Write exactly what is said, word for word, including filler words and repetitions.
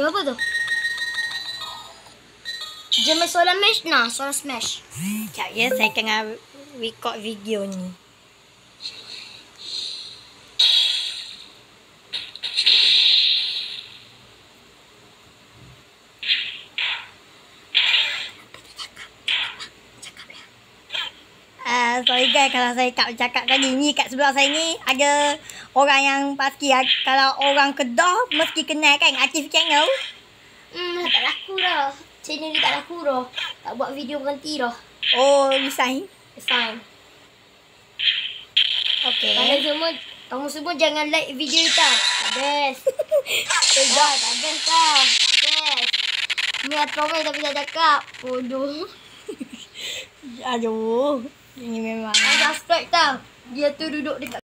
Jom apa tu? Jom soalan smash. Nah, soalan smash. Sekejap ya, saya tengah record video ni. Uh, sorry guys kalau saya tak bercakap tadi. Ni kat sebelah saya ni ada orang yang pasti kalau orang Kedah mesti kenal kan Akif Channel. Hmm, tak laku dah. Channel ni tak laku dah. Tak buat video berhenti dah. Oh, resign. Resign. Okay. Kalian semua, kamu semua jangan like video ni tau. Tak best. Tidak, tak best tau. Tak best. Ni ada komen tapi tak cakap. Bodoh. Aduh. Ini memang. Subscribe tau. Dia tu duduk dekat